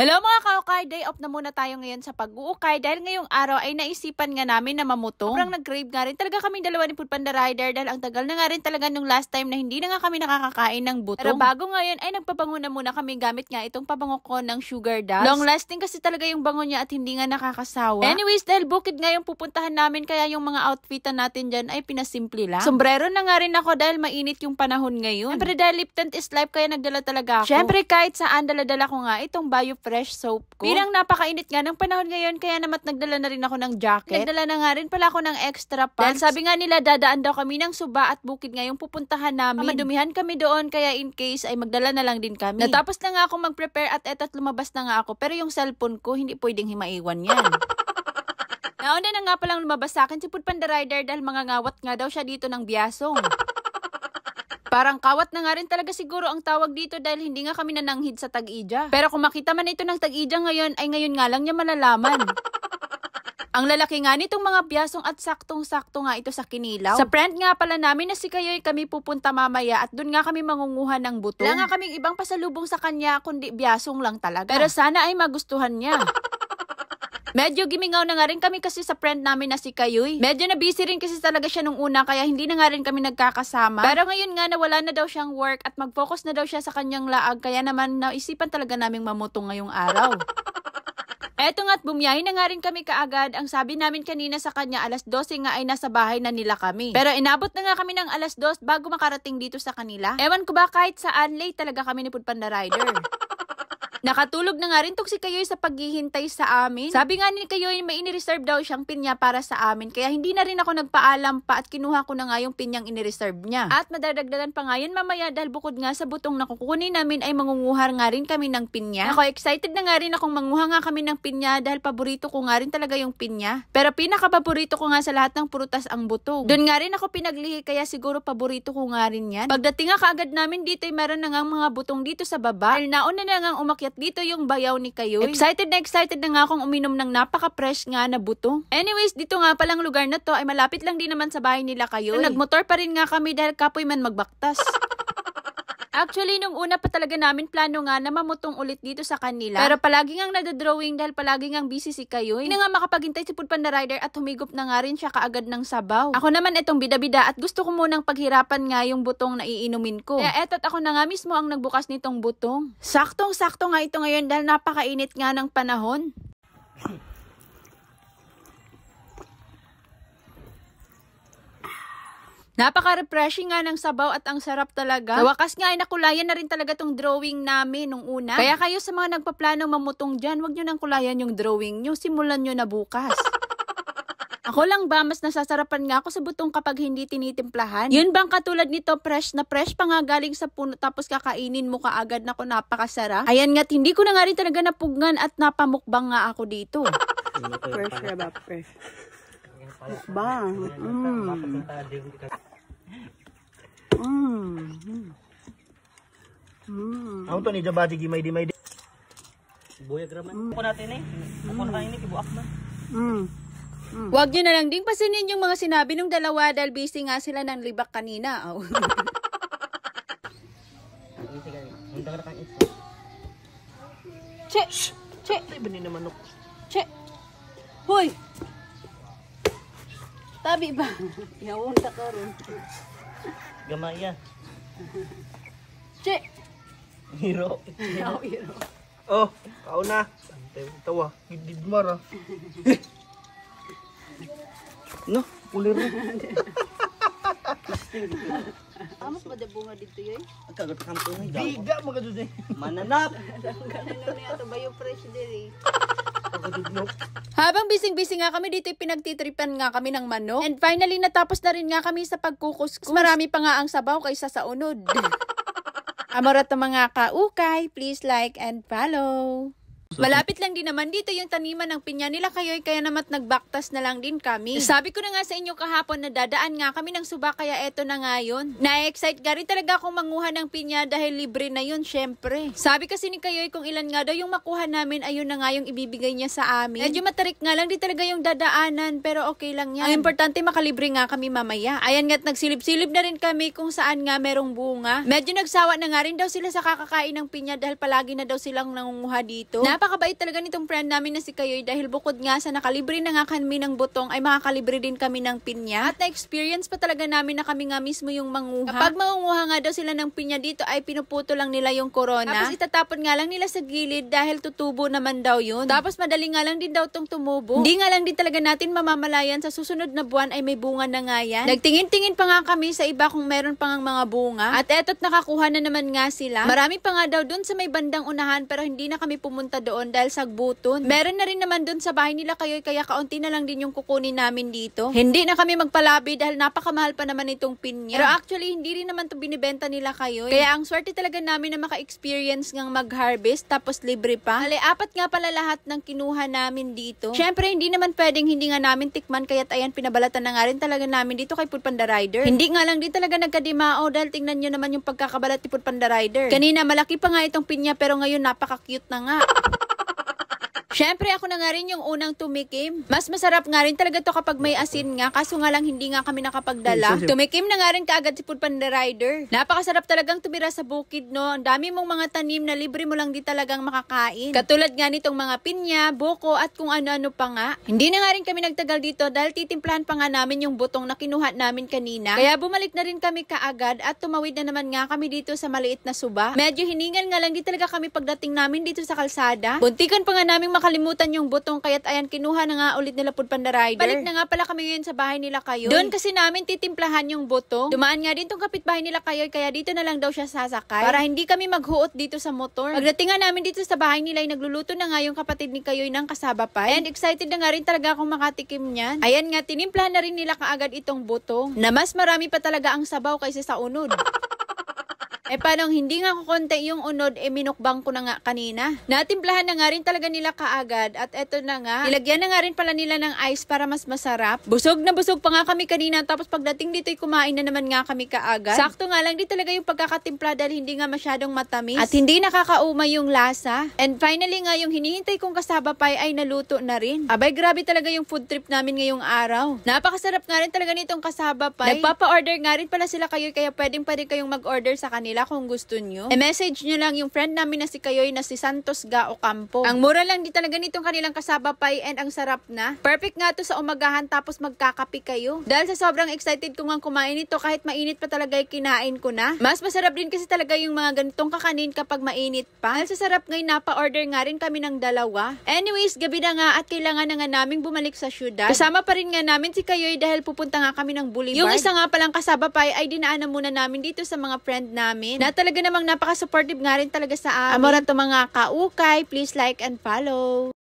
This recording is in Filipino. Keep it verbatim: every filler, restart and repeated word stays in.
Hello mga kaukay, day off na muna tayo ngayon sa pag-uukay dahil ngayong araw ay naisipan nga namin na mamutong. Sobrang nag-crave nga rin talaga kaming dalawa ni Food Panda Rider dahil ang tagal na nga rin talaga nung last time na hindi na nga kami nakakakain ng butong. Pero bago ngayon ay nagpabango na muna kami gamit nga itong pabango ko ng Sugar Dust. Long lasting kasi talaga yung bango niya at hindi nga nakakasawa. Anyways, dahil bukid nga yung pupuntahan namin kaya yung mga outfitan natin dyan ay pinasimple lang. Sombrero na nga rin ako dahil mainit yung panahon ngayon. Siyempre dahil Lipton is life kaya nagdala talaga ako. Siyempre kahit saan dala-dala ko nga itong Bio Fresh soap ko. Bilang napakainit nga ng panahon ngayon, kaya namat nagdala na rin ako ng jacket. Nagdala na nga rin pala ako ng extra pants. Dahil sabi nga nila, dadaan daw kami ng Suba at Bukid ngayong pupuntahan namin. Madumihan kami doon, kaya in case ay magdala na lang din kami. Natapos na nga ako mag-prepare at etat lumabas na nga ako. Pero yung cellphone ko, hindi pwedeng himaiwan yan. Nauna na nga palang lumabas sa akin si Food Panda Rider dahil mga ngawat nga daw siya dito ng biyasong. Parang kawat na nga rin talaga siguro ang tawag dito dahil hindi nga kami nananghid sa Tag-Ija. Pero kung makita man ito ng Tag-Ija ngayon, ay ngayon nga lang niya malalaman. Ang lalaki nga nitong mga biyasong at saktong-sakto nga ito sa Kinilaw. Sa friend nga pala namin na si Kayoy kami pupunta mamaya at doon nga kami mangunguha ng butong. Wala nga kaming ibang pasalubong sa kanya kundi biyasong lang talaga. Pero sana ay magustuhan niya. Medyo gimingaw na nga rin kami kasi sa friend namin na si Kayoy. Medyo na busy rin kasi talaga siya nung una kaya hindi na nga rin kami nagkakasama. Pero ngayon nga nawala na daw siyang work at mag-focus na daw siya sa kanyang laag kaya naman naisipan talaga naming mamutong ngayong araw. Eto nga't bumiyahin na nga rin kami kaagad. Ang sabi namin kanina sa kanya alas dose nga ay nasa bahay na nila kami. Pero inabot na nga kami ng alas dos bago makarating dito sa kanila. Ewan ko ba kahit saan late talaga kami ni Food Panda Rider. Nakatulog na nga rin tong si Kayoy sa paghihintay sa amin. Sabi nga ni Kayoy may inireserve daw siyang pinya para sa amin. Kaya hindi na rin ako nagpaalam pa at kinuha ko na nga yung pinyang inireserve niya. At madadagdagan pa nga yan mamaya dahil bukod nga sa butong na kukunin namin ay mangunguhar nga rin kami ng pinya. Ako excited na nga rin akong manguha nga kami ng pinya dahil paborito ko nga rin talaga yung pinya. Pero pinaka-paborito ko nga sa lahat ng prutas ang butong. Doon nga rin ako pinaglihi kaya siguro paborito ko nga rin yan. Pagdating nga kaagad namin dito ay meron na nga mga butong dito sa baba. Dahil nauna na nga umakyat dito yung bayaw ni Kayoy. Excited na excited na nga akong uminom ng napaka-fresh nga na butong. Anyways, dito nga palang lugar na to ay malapit lang din naman sa bahay nila Kayoy. So, nagmotor pa rin nga kami dahil kapoy man magbaktas. Actually, nung una pa talaga namin plano nga na mamutong ulit dito sa kanila. Pero palagi ngang nadadrawing dahil palagi ngang busy si Kayoy. Hindi nga makapaghintay si Food Panda Rider at humigop na nga rin siya kaagad ng sabaw. Ako naman itong bida-bida at gusto ko munang paghirapan nga yung butong na iinumin ko. Kaya etot ako na nga mismo ang nagbukas nitong butong. Saktong-sakto nga ito ngayon dahil napakainit nga ng panahon. Napaka-refreshing nga ng sabaw at ang sarap talaga. Sa wakas nga ay nakulayan na rin talaga tong drawing namin nung una. Kaya kayo sa mga nagpaplanong mamutong dyan, wag nyo nang kulayan yung drawing nyo. Simulan nyo na bukas. Ako lang ba, mas nasasarapan nga ako sa butong kapag hindi tinitimplahan? Yun bang katulad nito, fresh na fresh pa nga galing sa puno tapos kakainin mo kaagad na ko napakasarap? Ayan nga't hindi ko na nga rin talaga napugnan at napamukbang nga ako dito. Fresh na ba? Fresh. Mukbang. Mm. Mm. Mm. Ako to ni Jabadi Gimay Dimay di. Buya graman. Ako natin eh. Ako na kainin kibuak na. Mm. Mm. Huwag nyo na lang ding pasinin yung mga sinabi ng dalawa dahil busy nga sila ng libak kanina. Oh. Che! Che! Ay ba ni naman ako? Che! Hoy! Tabi ba? Yaunta ka rin. Gamaya. Che! Hiro. Yaw, hiro. Oh, kao na. Tawa, gidid mara. No, pulir na. Amos ba bunga dito yun? Ang kagat kanto ni daw. Biga mga dud eh. Mananap. Ang galing na niya ito ba yung fresh din eh. Habang bising-bising nga kami dito, pinagtitripan nga kami ng manok. And finally, natapos na rin nga kami sa pagkukuskus. Marami pa nga ang sabaw kaysa sa unod. Amarat na mga kaukay, please like and follow. Malapit lang din naman dito yung taniman ng pinya nila Kayoy, kaya naman nagbaktas na lang din kami. Sabi ko na nga sa inyo kahapon na dadaan nga kami ng Suba, kaya eto na nga yun. Na-excite ka rin talaga akong manguha ng pinya dahil libre na yun, syempre. Sabi kasi ni Kayoy kung ilan nga daw yung makuha namin, ayun na nga yung ibibigay niya sa amin. Medyo matarik nga lang, di talaga yung dadaanan, pero okay lang yan. Ang importante makalibre nga kami mamaya. Ayan nga't nagsilip-silip na rin kami kung saan nga merong bunga. Medyo nagsawa na nga rin daw sila sa kakakain ng pinya dahil palagi na daw silang nangunguha dito. Napakabait talaga nitong friend namin na si Kayoy dahil bukod nga sa nakalibre na nga kami ng butong ay makakalibre din kami ng pinya. At na-experience pa talaga namin na kami nga mismo yung manguha. Kapag mangunguha nga daw sila ng pinya dito ay pinuputo lang nila yung corona. Tapos itatapon nga lang nila sa gilid dahil tutubo naman daw yun. Tapos madali nga lang din daw tong tumubo. Hindi nga lang din talaga natin mamamalayan sa susunod na buwan ay may bunga na nga yan. Nagtingin-tingin pa nga kami sa iba kung meron pa nga mga bunga. At eto't nakakuha na naman nga sila. Marami pa nga daw dun sa may bandang unahan pero hindi na kami pumunta doon dahil sagbuton. Meron na rin naman dun sa bahay nila Kayoy kaya kaunti na lang din yung kukunin namin dito. Hindi na kami magpalabi dahil napakamahal pa naman itong pinya. Pero actually hindi rin naman to binibenta nila Kayoy. Kaya ang swerte talaga namin na maka-experience ngang mag-harvest tapos libre pa. Hali, apat nga pala lahat ng kinuha namin dito. Syempre hindi naman pwedeng hindi nga namin tikman kaya't ayan pinabalatan na nga rin talaga namin dito kay Food Panda Rider. Hindi nga lang din talaga nagkadimao dahil tingnan nyo naman yung pagkakabalat ni Food Panda Rider. Kanina malaki pa nga itong pinya pero ngayon napaka-cute na nga. Syempre ako na nga rin yung unang tumikim. Mas masarap nga rin talaga to kapag may asin nga. Kaso nga lang hindi nga kami nakapagdala. Tumikim na nga rin kaagad si Food Panda Rider. Napakasarap talagang tumira sa bukid, no? Ang dami mong mga tanim na libre mo lang di talagang makakain. Katulad nga nitong mga pinya, buko at kung ano-ano pa nga. Hindi na nga rin kami nagtagal dito dahil titimplahan pa nga namin yung butong na kinuha namin kanina. Kaya bumalik na rin kami kaagad at tumawid na naman nga kami dito sa maliit na suba. Medyo hiningal nga lang di talaga kami pagdating namin dito sa kalsada. Buntikan pa nga namin makalimutan yung butong kaya't ayan kinuha na nga ulit nila Food Panda Rider. Balik na nga pala kami ngayon sa bahay nila Kayoy. Doon kasi namin titimplahan yung butong. Dumaan nga din tong kapitbahay nila Kayoy kaya dito na lang daw siya sasakay para hindi kami maghuot dito sa motor. Pagdating nga namin dito sa bahay nila ay nagluluto na nga yung kapatid ni Kayoy ng kasaba pa. And excited na nga rin talaga akong makatikim niyan. Ayan nga tinimplahan na rin nila kaagad itong butong na mas marami pa talaga ang sabaw kaysa sa unod. Eh paano hindi nga kukonte yung unod, eh minukbang ko na nga kanina. Natimplahan na nga rin talaga nila kaagad at eto na nga. Nilagyan na nga rin pala nila ng ice para mas masarap. Busog na busog pa nga kami kanina tapos pagdating dito'y kumain na naman nga kami kaagad. Sakto nga lang di talaga yung pagkakatimpla dahil hindi nga masyadong matamis at hindi nakakaumay yung lasa. And finally nga yung hinihintay kong kasaba pie ay naluto na rin. Abay grabe talaga yung food trip namin ngayong araw. Napakasarap nga rin talaga nitong kasaba pie. Nagpapa-order nga rin pala sila Kayoy kaya pwedeng pwede kayong mag-order sa kanila kung gusto nyo. E-message nyo lang yung friend namin na si Kayoy na si Santos Ga Ocampo. Ang mura lang di talaga nitong kanilang kasaba pie and ang sarap na. Perfect nga to sa umagahan tapos magkakapi kayo. Dahil sa sobrang excited ko nga kumain ito kahit mainit pa talaga yung kinain ko na. Mas masarap din kasi talaga yung mga ganitong kakanin kapag mainit pa. Dahil sa sarap ngayon napa-order nga rin kami ng dalawa. Anyways, gabi na nga at kailangan na nga naming bumalik sa syudad. Kasama pa rin nga namin si Kayoy dahil pupunta nga kami ng Boulevard. Yung isa nga palang kasaba pie ay dinaanan muna namin dito sa mga friend namin. Na talaga namang napaka-supportive nga rin talaga sa amin. Amora to mga kaukay, please like and follow.